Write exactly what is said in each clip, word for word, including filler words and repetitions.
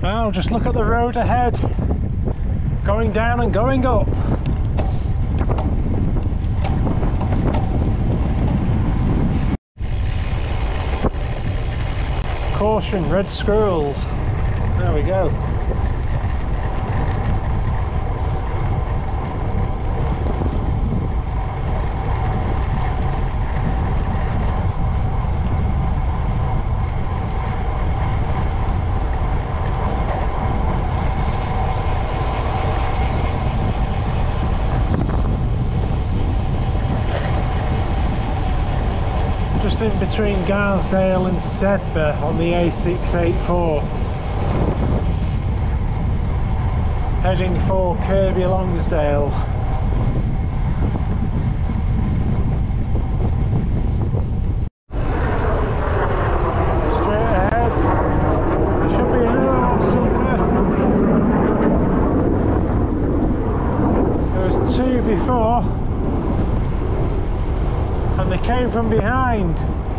Now just look at the road ahead, going down and going up. Caution, red squirrels. There we go. Just in between Garsdale and Sedbergh on the A six eighty-four, heading for Kirby Longsdale. Straight ahead, there should be another one somewhere. There was two before, and they came from behind.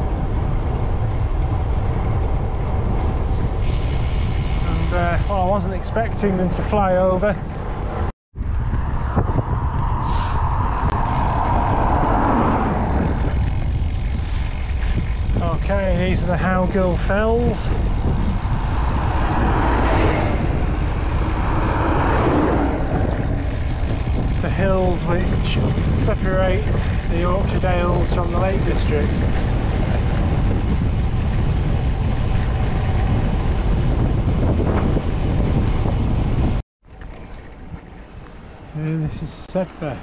And uh, well, I wasn't expecting them to fly over. Okay, these are the Howgill Fells. The hills which separate the Yorkshire Dales from the Lake District. And this is Sedbergh.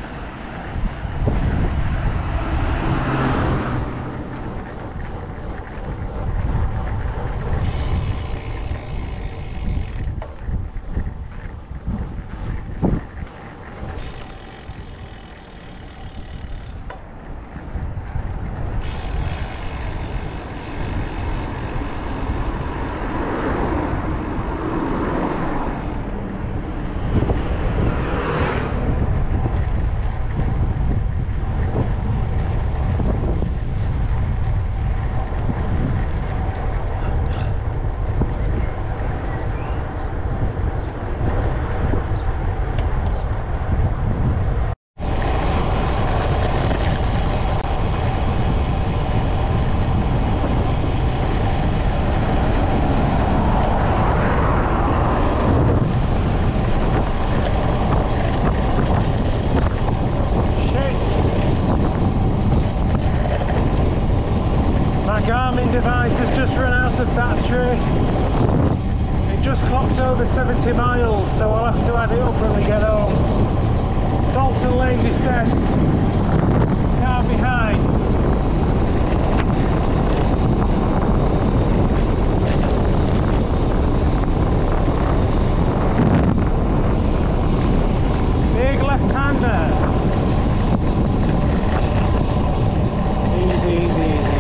Garmin device has just run out of battery. It just clocked over seventy miles, so I'll have to add it up when we get home. Dalton Lane descent. Car behind. Big left-hander. Easy, easy, easy.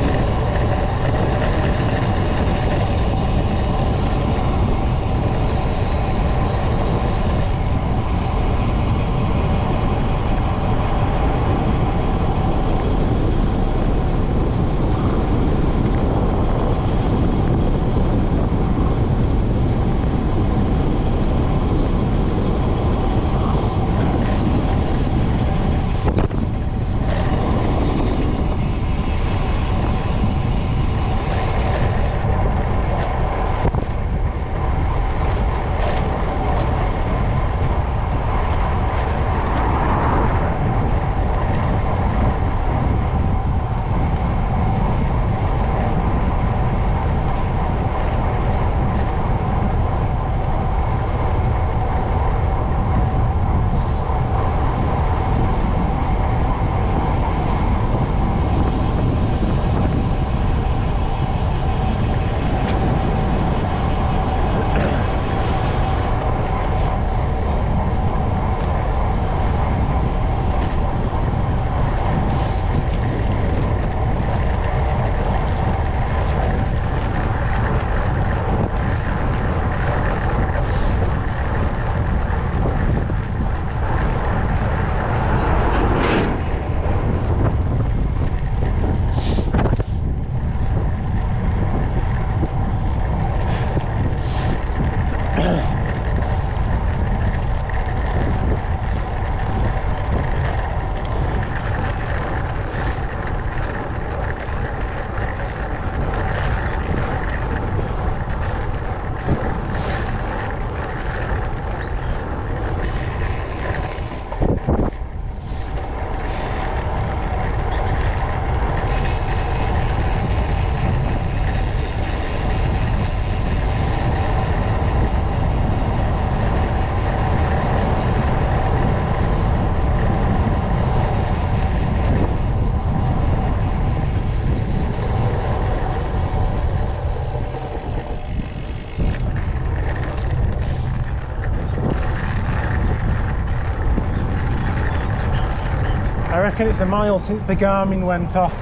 I reckon it's a mile since the Garmin went off.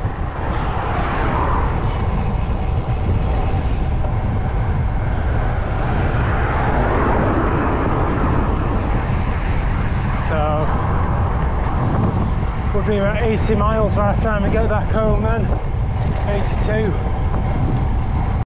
So we'll be about eighty miles by the time we get back home then. eighty-two.